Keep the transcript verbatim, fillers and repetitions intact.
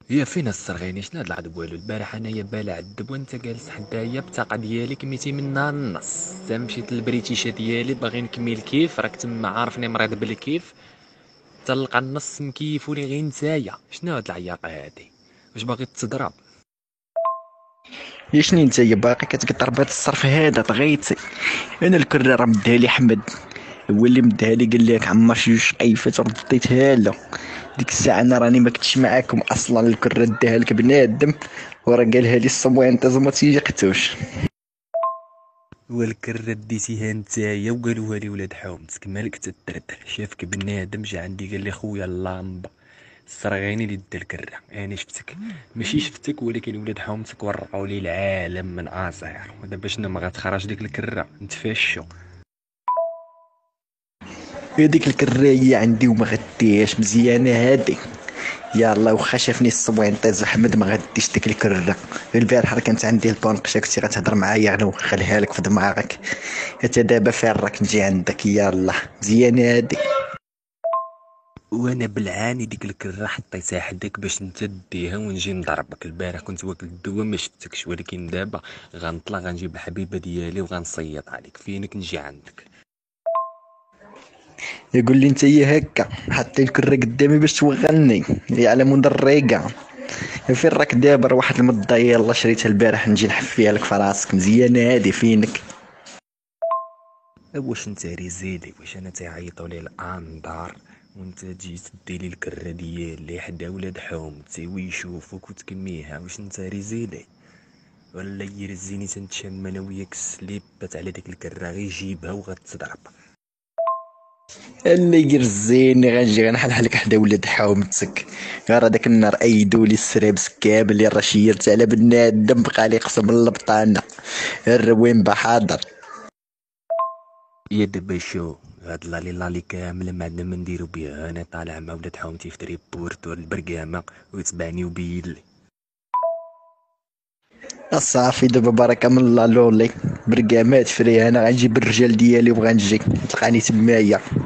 هي فين السرغيني؟ شنو هاد العذب والو؟ البارح انايا بالع الدب وانت جالس حدايا بطاقه ديالي كميتي منها النص. تا مشيت للبريتيشه ديالي باغي نكمل الكيف، راك تما عارفني مريض بالكيف. تلقى النص مكيفوني غير نتايا. شنو هاد العياقه هادي؟ واش باغي تضرب؟ يا شني انت يا باقي كتقطر بهاد الصرف هذا طغيتي. انا الكرة راه مديها لي حمد، هو اللي مديها لي، قال لك عمر شي جوج قيفات رديتها له. ديك الساعة انا راني ما كنتش معاكم اصلا، الكرة داها لك بنادم وراه قالها لي الصبوان انت زعما تيجيقتوش. والكرة ديتيها نتايا وقالوها لي ولاد حومتك، مالك تدردر؟ شافك بنادم جا عندي قال لي خويا اللامبا السرغيني اللي دا الكرة. انا شفتك، ماشي شفتك ولكن ولاد حومتك ورعوا لي العالم من اصغر. ودابا شنو ما غتخرج ديك الكرة نتفاشو؟ هذيك الكراية عندي وما غديهاش مزيانة هادي. يلا وخا شافني الصبوان طيز احمد ما غديش ديك الكرة. البارح راه كانت عندي البونقشة كنتي غتهضر معايا غير نوخلها لك في دماغك. حتى دابا فين راك نجي عندك؟ يلا مزيانة هادي. وانا بالعاني ديك الكرة حطيتها حداك باش انت ديها ونجي نضربك. البارح كنت واكل الدواء ما شفتكش، ولكن دابا غنطلع غنجيب الحبيبة ديالي وغنصيط عليك. فينك نجي عندك؟ يقول لي انت هي هكا حطي الكرة قدامي باش توغلني يا على مود الريقة. فين راك دابا؟ راه واحد المدة يلا شريتها البارح نجي نحفيها لك في راسك مزيانة هادي. فينك؟ واش انت ريزيلي؟ واش انا تيعيطوا لي الانظار وانت تجي تدي لي الكرة ديالي حدا ولاد حومتي ويشوفوك وتكميها؟ واش انت ريزيلي ولا يرزيني تنتشم انا وياك السليبات على ديك الكرة؟ غير جيبها وغتضرب. اللي يرزيني غنجي غنحلحلك حدا ولاد حومتك. غير هذاك النهار ايدولي السرابس كامل اللي راه شيرت على بنادم بقى لي قسم البطانة الروين بحاضر. يا دابا شو هاد لالي لالي كامله ما عندنا ما نديرو بيها. انا طالع مع ولاد حومتي في تريبورت والبرقامه ويتبعني وبيلي. صافي دابا بركة من الله لولي برقامات فري، انا غنجيب الرجال ديالي وغنجي تلقاني تمايا.